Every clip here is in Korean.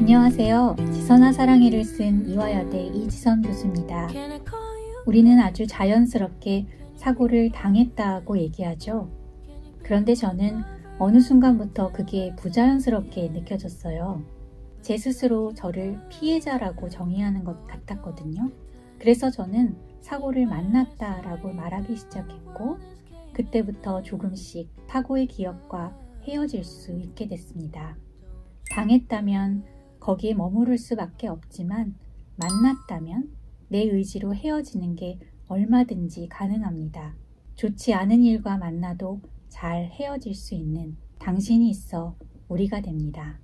안녕하세요. 지선아 사랑해를 쓴 이화여대 이지선 교수입니다. 우리는 아주 자연스럽게 사고를 당했다고 얘기하죠. 그런데 저는 어느 순간부터 그게 부자연스럽게 느껴졌어요. 제 스스로 저를 피해자라고 정의하는 것 같았거든요. 그래서 저는 사고를 만났다라고 말하기 시작했고, 그때부터 조금씩 사고의 기억과 헤어질 수 있게 됐습니다. 당했다면 거기에 머무를 수밖에 없지만, 만났다면 내 의지로 헤어지는 게 얼마든지 가능합니다. 좋지 않은 일과 만나도 잘 헤어질 수 있는 당신이 있어 우리가 됩니다.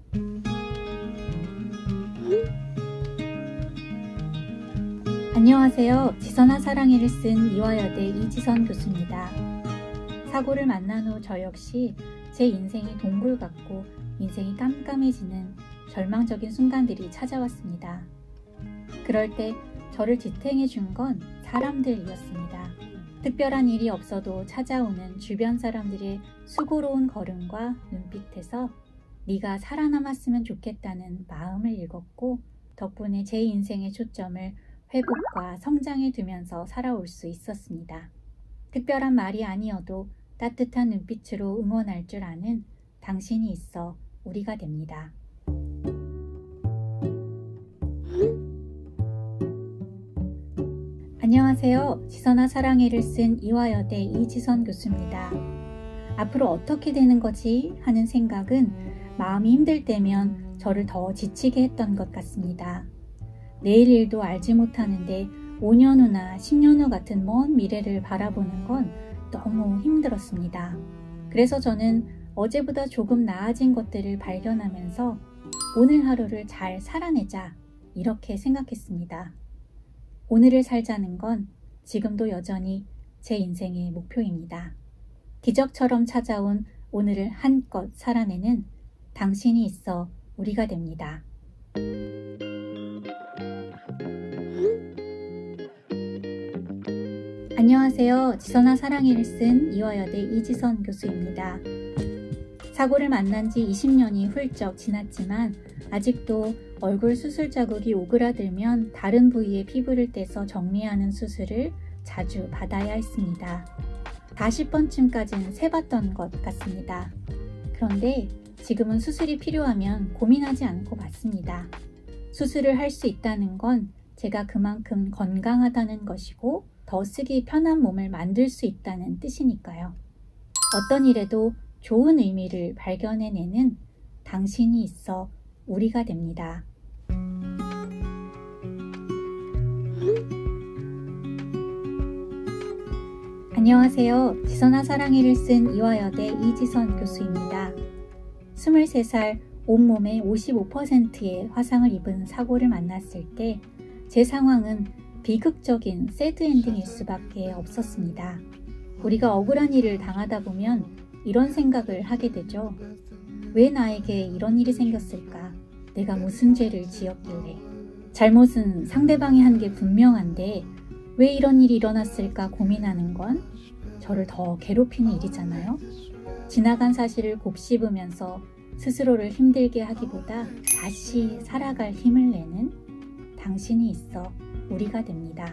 안녕하세요. 지선아 사랑해를 쓴 이화여대 이지선 교수입니다. 사고를 만난 후 저 역시 제 인생이 동굴 같고 인생이 깜깜해지는 절망적인 순간들이 찾아왔습니다. 그럴 때 저를 지탱해 준 건 사람들이었습니다. 특별한 일이 없어도 찾아오는 주변 사람들의 수고로운 걸음과 눈빛에서 네가 살아남았으면 좋겠다는 마음을 읽었고, 덕분에 제 인생의 초점을 회복과 성장에 두면서 살아올 수 있었습니다. 특별한 말이 아니어도 따뜻한 눈빛으로 응원할 줄 아는 당신이 있어 우리가 됩니다. 안녕하세요. 지선아 사랑해를 쓴 이화여대 이지선 교수입니다. 앞으로 어떻게 되는 거지 하는 생각은 마음이 힘들 때면 저를 더 지치게 했던 것 같습니다. 내일 일도 알지 못하는데 5년 후나 10년 후 같은 먼 미래를 바라보는 건 너무 힘들었습니다. 그래서 저는 어제보다 조금 나아진 것들을 발견하면서 오늘 하루를 잘 살아내자, 이렇게 생각했습니다. 오늘을 살자는 건 지금도 여전히 제 인생의 목표입니다. 기적처럼 찾아온 오늘을 한껏 살아내는 당신이 있어 우리가 됩니다. 안녕하세요. 지선아 사랑해를 쓴 이화여대 이지선 교수입니다. 사고를 만난 지 20년이 훌쩍 지났지만 아직도 얼굴 수술 자국이 오그라들면 다른 부위의 피부를 떼서 정리하는 수술을 자주 받아야 했습니다. 40번쯤까지는 세봤던 것 같습니다. 그런데 지금은 수술이 필요하면 고민하지 않고 받습니다. 수술을 할 수 있다는 건 제가 그만큼 건강하다는 것이고 더 쓰기 편한 몸을 만들 수 있다는 뜻이니까요. 어떤 일에도 좋은 의미를 발견해내는 당신이 있어 우리가 됩니다. 안녕하세요. 지선아 사랑해를 쓴 이화여대 이지선 교수입니다. 23살 온몸의 55%의 화상을 입은 사고를 만났을 때 제 상황은 비극적인 새드 엔딩일 수밖에 없었습니다. 우리가 억울한 일을 당하다 보면 이런 생각을 하게 되죠. 왜 나에게 이런 일이 생겼을까? 내가 무슨 죄를 지었길래? 잘못은 상대방이 한 게 분명한데 왜 이런 일이 일어났을까 고민하는 건 저를 더 괴롭히는 일이잖아요. 지나간 사실을 곱씹으면서 스스로를 힘들게 하기보다 다시 살아갈 힘을 내는 당신이 있어 우리가 됩니다.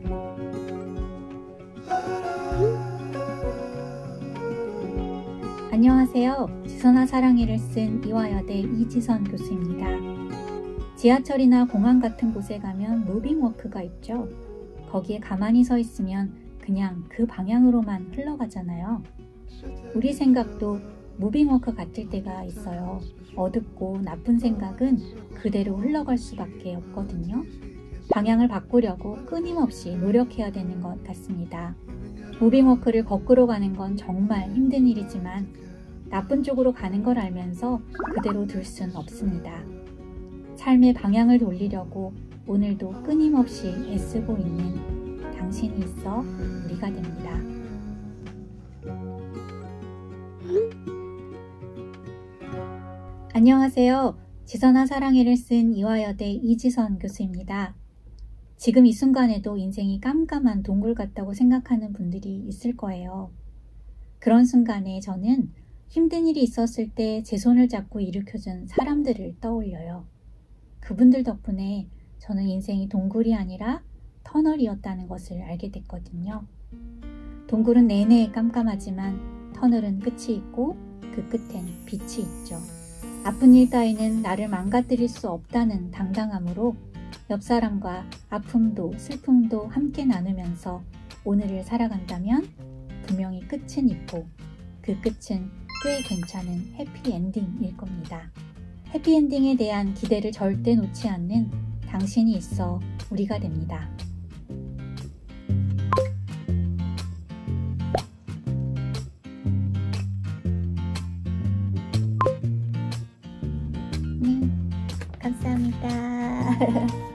안녕하세요. 지선아 사랑해를 쓴 이화여대 이지선 교수입니다. 지하철이나 공항 같은 곳에 가면 무빙워크가 있죠. 거기에 가만히 서 있으면 그냥 그 방향으로만 흘러가잖아요. 우리 생각도 무빙워크 같을 때가 있어요. 어둡고 나쁜 생각은 그대로 흘러갈 수밖에 없거든요. 방향을 바꾸려고 끊임없이 노력해야 되는 것 같습니다. 무빙워크를 거꾸로 가는 건 정말 힘든 일이지만 나쁜 쪽으로 가는 걸 알면서 그대로 둘 순 없습니다. 삶의 방향을 돌리려고 오늘도 끊임없이 애쓰고 있는 당신이 있어 우리가 됩니다. 안녕하세요. 지선아 사랑해를 쓴 이화여대 이지선 교수입니다. 지금 이 순간에도 인생이 깜깜한 동굴 같다고 생각하는 분들이 있을 거예요. 그런 순간에 저는 힘든 일이 있었을 때 제 손을 잡고 일으켜준 사람들을 떠올려요. 그분들 덕분에 저는 인생이 동굴이 아니라 터널이었다는 것을 알게 됐거든요. 동굴은 내내 깜깜하지만 터널은 끝이 있고 그 끝엔 빛이 있죠. 아픈 일 따위는 나를 망가뜨릴 수 없다는 당당함으로 옆 사람과 아픔도 슬픔도 함께 나누면서 오늘을 살아간다면 분명히 끝은 있고 그 끝은 꽤 괜찮은 해피엔딩일 겁니다. 해피엔딩에 대한 기대를 절대 놓지 않는 당신이 있어 우리가 됩니다. 네, 감사합니다.